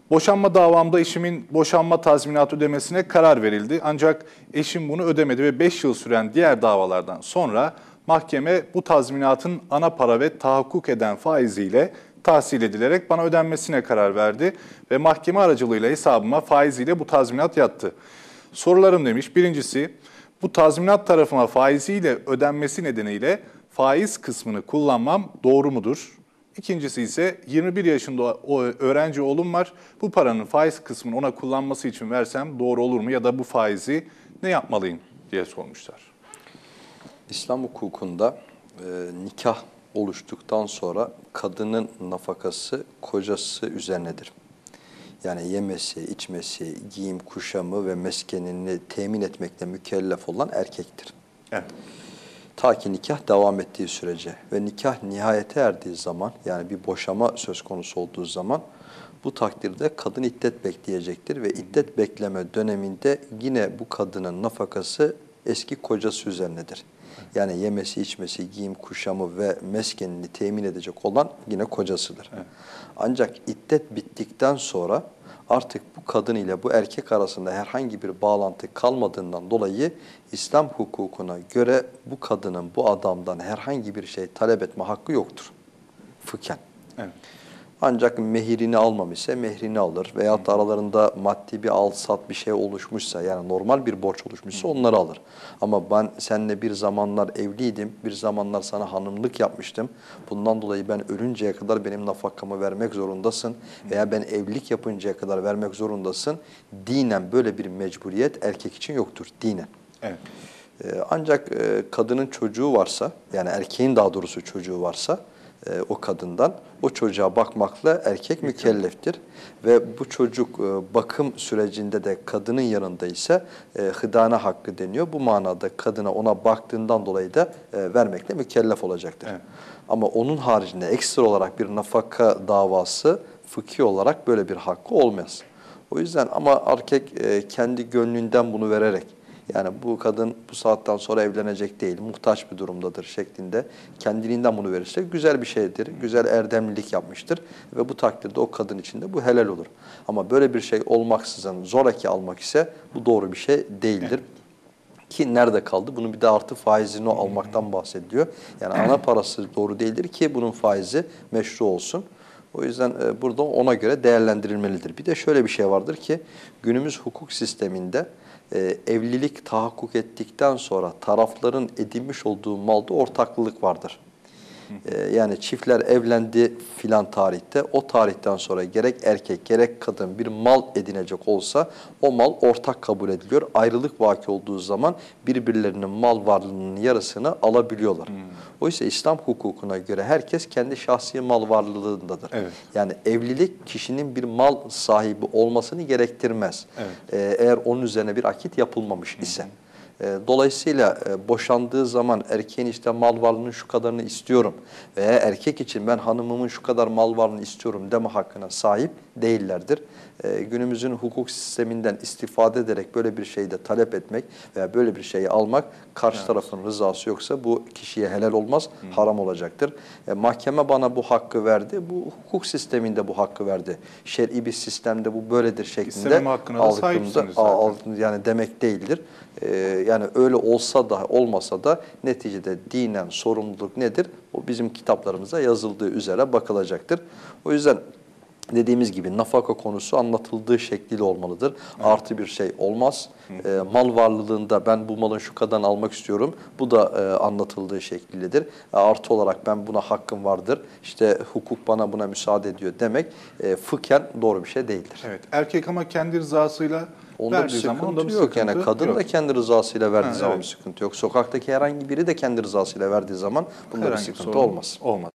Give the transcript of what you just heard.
Boşanma davamda eşimin boşanma tazminatı ödemesine karar verildi. Ancak eşim bunu ödemedi ve 5 yıl süren diğer davalardan sonra mahkeme bu tazminatın ana para ve tahakkuk eden faiziyle tahsil edilerek bana ödenmesine karar verdi ve mahkeme aracılığıyla hesabıma faiziyle bu tazminat yattı. Sorularım demiş. Birincisi, bu tazminat tarafıma faiziyle ödenmesi nedeniyle faiz kısmını kullanmam doğru mudur? İkincisi ise 21 yaşında öğrenci oğlum var. Bu paranın faiz kısmını ona kullanması için versem doğru olur mu ya da bu faizi ne yapmalıyım diye sormuşlar. İslam hukukunda nikah oluştuktan sonra kadının nafakası kocası üzerinedir. Yani yemesi, içmesi, giyim, kuşamı ve meskenini temin etmekle mükellef olan erkektir. Evet. Ta ki nikah devam ettiği sürece ve nikah nihayete erdiği zaman, yani bir boşama söz konusu olduğu zaman bu takdirde kadın iddet bekleyecektir ve iddet bekleme döneminde yine bu kadının nafakası eski kocası üzerinedir. Yani yemesi, içmesi, giyim, kuşamı ve meskenini temin edecek olan yine kocasıdır. Evet. Ancak iddet bittikten sonra artık bu kadın ile bu erkek arasında herhangi bir bağlantı kalmadığından dolayı İslam hukukuna göre bu kadının bu adamdan herhangi bir şey talep etme hakkı yoktur fıkhen. Evet. Ancak mehirini almamışsa mehrini alır veyahut da aralarında maddi bir al-sat bir şey oluşmuşsa, yani normal bir borç oluşmuşsa onları alır. Ama ben seninle bir zamanlar evliydim, bir zamanlar sana hanımlık yapmıştım. Bundan dolayı ben ölünceye kadar benim nafakamı vermek zorundasın veya ben evlilik yapıncaya kadar vermek zorundasın. Dinen böyle bir mecburiyet erkek için yoktur, dinen. Evet. Ancak kadının çocuğu varsa, yani erkeğin daha doğrusu çocuğu varsa, o kadından, o çocuğa bakmakla erkek mükelleftir. Ve bu çocuk bakım sürecinde de kadının yanında ise hıdana hakkı deniyor. Bu manada kadına ona baktığından dolayı da vermekle mükellef olacaktır. Evet. Ama onun haricinde ekstra olarak bir nafaka davası fıkhi olarak böyle bir hakkı olmaz. O yüzden ama erkek kendi gönlünden bunu vererek, yani bu kadın bu saatten sonra evlenecek değil, muhtaç bir durumdadır şeklinde kendiliğinden bunu verirse güzel bir şeydir, güzel erdemlilik yapmıştır ve bu takdirde o kadın için de bu helal olur. Ama böyle bir şey olmaksızın zoraki almak ise bu doğru bir şey değildir. Ki nerede kaldı? Bunun bir de artı faizini almaktan bahsediyor. Yani ana parası doğru değildir ki bunun faizi meşru olsun. O yüzden burada ona göre değerlendirilmelidir. Bir de şöyle bir şey vardır ki günümüz hukuk sisteminde evlilik tahakkuk ettikten sonra tarafların edinmiş olduğu malda ortaklılık vardır. Yani çiftler evlendi filan tarihte, o tarihten sonra gerek erkek gerek kadın bir mal edinecek olsa o mal ortak kabul ediliyor. Ayrılık vaki olduğu zaman birbirlerinin mal varlığının yarısını alabiliyorlar. Oysa İslam hukukuna göre herkes kendi şahsi mal varlığındadır. Evet. Yani evlilik kişinin bir mal sahibi olmasını gerektirmez. Evet. Eğer onun üzerine bir akit yapılmamış ise. Dolayısıyla boşandığı zaman erkeğin işte mal varlığının şu kadarını istiyorum veya erkek için ben hanımımın şu kadar mal varlığını istiyorum deme hakkına sahip değillerdir. Günümüzün hukuk sisteminden istifade ederek böyle bir şeyi de talep etmek veya böyle bir şeyi almak karşı tarafın rızası yoksa bu kişiye helal olmaz, haram olacaktır. Mahkeme bana bu hakkı verdi, bu hukuk sisteminde bu hakkı verdi. Şer'i bir sistemde bu böyledir şeklinde yani demek değildir. Yani öyle olsa da olmasa da neticede dinen sorumluluk nedir? O bizim kitaplarımıza yazıldığı üzere bakılacaktır. O yüzden dediğimiz gibi nafaka konusu anlatıldığı şekliyle olmalıdır. Evet. Artı bir şey olmaz. Mal varlığında ben bu malın şu kadarını almak istiyorum. Bu da anlatıldığı şeklidir. Artı olarak ben buna hakkım vardır. İşte hukuk bana buna müsaade ediyor demek fıkhen doğru bir şey değildir. Evet. Erkek ama kendi rızasıyla onda bir sıkıntı yok. Yani kadın da kendi rızasıyla verdiği zaman bir sıkıntı yok. Sokaktaki herhangi biri de kendi rızasıyla verdiği zaman bunda bir sıkıntı olmaz. Olmaz.